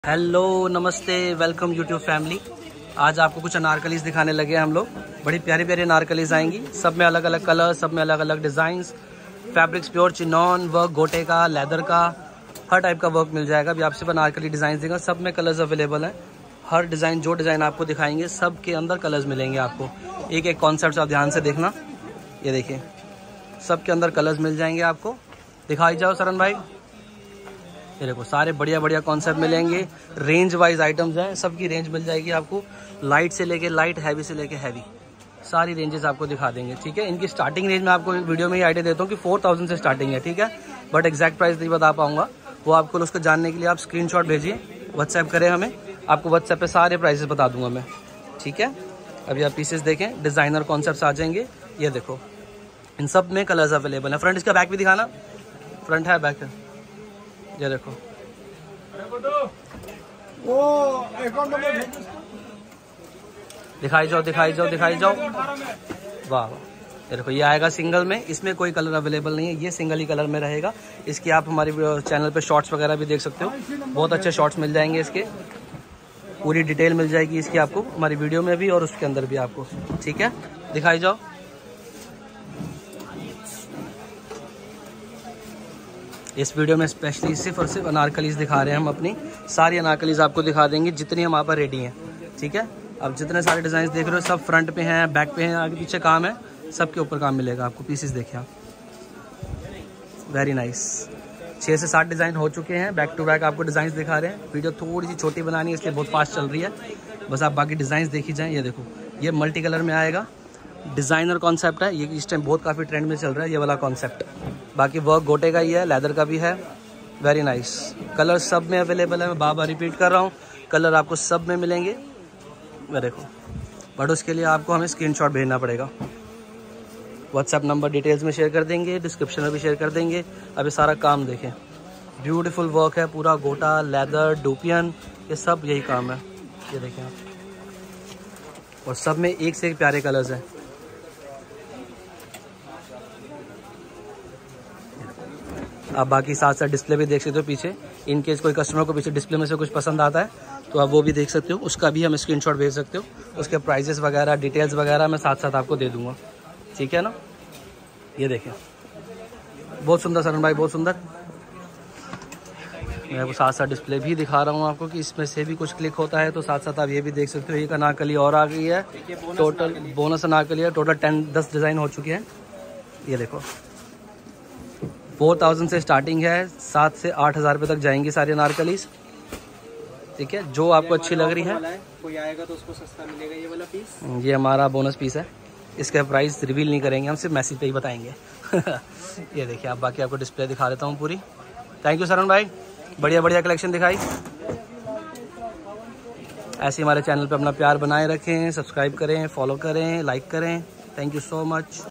Hello नमस्ते welcome YouTube family. आज आपको कुछ अनारकलीज दिखाने लगे हैं हम लोग। बड़ी प्यारी प्यारी अनारकलीज आएंगी, सब में अलग अलग कलर, सब में अलग अलग designs. Fabrics pure chinon work, गोटे का, लेदर का, हर टाइप का वर्क मिल जाएगा। अभी आप सिर्फ अनारकली डिज़ाइन देगा, सब में कलर्स अवेलेबल हैं। हर डिज़ाइन जो डिज़ाइन आपको दिखाएंगे सब के अंदर कलर्स मिलेंगे आपको। एक एक कॉन्सेप्ट आप ध्यान से देखना, ये देखिए सब के अंदर कलर्स मिल जाएंगे आपको। दिखाई जाओ सरन भाई, ये देखो सारे बढ़िया बढ़िया कॉन्सेप्ट मिलेंगे। रेंज वाइज आइटम्स हैं, सबकी रेंज मिल जाएगी आपको। लाइट से लेके लाइट, हैवी से लेके हैवी, सारी रेंजेस आपको दिखा देंगे। ठीक है, इनकी स्टार्टिंग रेंज मैं आपको वीडियो में ही आइडिया देता हूँ कि 4000 से स्टार्टिंग है। ठीक है, बट एग्जैक्ट प्राइस नहीं बता पाऊंगा, वो आपको उसको जानने के लिए आप स्क्रीनशॉट भेजिए, व्हाट्सएप करें हमें, आपको व्हाट्सएप पे सारे प्राइसेस बता दूंगा मैं। ठीक है, अभी आप पीसेस देखें, डिजाइनर कॉन्सेप्ट आ जाएंगे। ये देखो इन सब में कलर्स अवेलेबल है। फ्रंट इसका बैक भी दिखाना, फ्रंट है बैक है, ये देखो दिखाई जाओ दिखाई जाओ दिखाई जाओ। वाह, ये देखो ये आएगा सिंगल में, इसमें कोई कलर अवेलेबल नहीं है, ये सिंगल ही कलर में रहेगा। इसकी आप हमारे चैनल पे शॉर्ट्स वगैरह भी देख सकते हो, बहुत अच्छे शॉर्ट्स मिल जाएंगे इसके। पूरी डिटेल मिल जाएगी इसकी आपको हमारी वीडियो में भी और उसके अंदर भी आपको। ठीक है, दिखाई जाओ। इस वीडियो में स्पेशली सिर्फ और सिर्फ अनारकलीज दिखा रहे हैं हम अपनी। सारी अनारकलीज आपको दिखा देंगे जितनी हमारे पास रेडी हैं। ठीक है, अब जितने सारे डिज़ाइन देख रहे हो सब फ्रंट पे हैं, बैक पे हैं, आगे पीछे काम है, सबके ऊपर काम मिलेगा आपको। पीसेस देखिए आप, वेरी नाइस। 6 से 7 डिज़ाइन हो चुके हैं, बैक टू बैक आपको डिज़ाइन दिखा रहे हैं। वीडियो थोड़ी सी छोटी बनानी है इसलिए बहुत फास्ट चल रही है, बस आप बाकी डिज़ाइन देखी जाएँ। ये देखो ये मल्टी कलर में आएगा, डिज़ाइनर कॉन्सेप्ट है ये, इस टाइम बहुत काफ़ी ट्रेंड में चल रहा है ये वाला कॉन्सेप्ट। बाकी वर्क गोटे का ही है, लेदर का भी है, वेरी नाइस। कलर सब में अवेलेबल है, मैं बार बार रिपीट कर रहा हूँ, कलर आपको सब में मिलेंगे। मैं देखो, बट उसके लिए आपको हमें स्क्रीनशॉट भेजना पड़ेगा। व्हाट्सएप नंबर डिटेल्स में शेयर कर देंगे, डिस्क्रिप्शन में भी शेयर कर देंगे। अभी सारा काम देखें, ब्यूटीफुल वर्क है, पूरा गोटा, लेदर, डूपियन, ये सब यही काम है। ये देखें आप, और सब में एक से एक प्यारे कलर्स हैं। आप बाकी साथ साथ डिस्प्ले भी देख सकते हो पीछे, इन केस कोई कस्टमर को पीछे डिस्प्ले में से कुछ पसंद आता है तो आप वो भी देख सकते हो, उसका भी हम स्क्रीनशॉट भेज सकते हो। उसके प्राइजेस वगैरह, डिटेल्स वगैरह मैं साथ साथ आपको दे दूंगा। ठीक है ना, ये देखें बहुत सुंदर सरन भाई, बहुत सुंदर। मैं वो साथ साथ डिस्प्ले भी दिखा रहा हूँ आपको कि इसमें से भी कुछ क्लिक होता है, तो साथ साथ आप ये भी देख सकते हो। एक अनारकली और आ गई है, टोटल बोनस अनारकली है, टोटल 10 डिज़ाइन हो चुके हैं। ये देखो 4000 से स्टार्टिंग है, 7 से 8000 रुपये तक जाएंगी सारी अनारकलीज। ठीक है, जो आपको अच्छी लग रही है, कोई आएगा तो उसको सस्ता मिलेगा ये वाला पीस। ये हमारा बोनस पीस है, इसका प्राइस रिवील नहीं करेंगे हम, सिर्फ मैसेज पे ही बताएंगे। ये देखिए आप, बाकी आपको डिस्प्ले दिखा देता हूँ पूरी। थैंक यू सरन भाई, बढ़िया बढ़िया कलेक्शन दिखाई। ऐसे हमारे चैनल पे अपना प्यार बनाए रखें, सब्सक्राइब करें, फॉलो करें, लाइक करें। Thank you so much.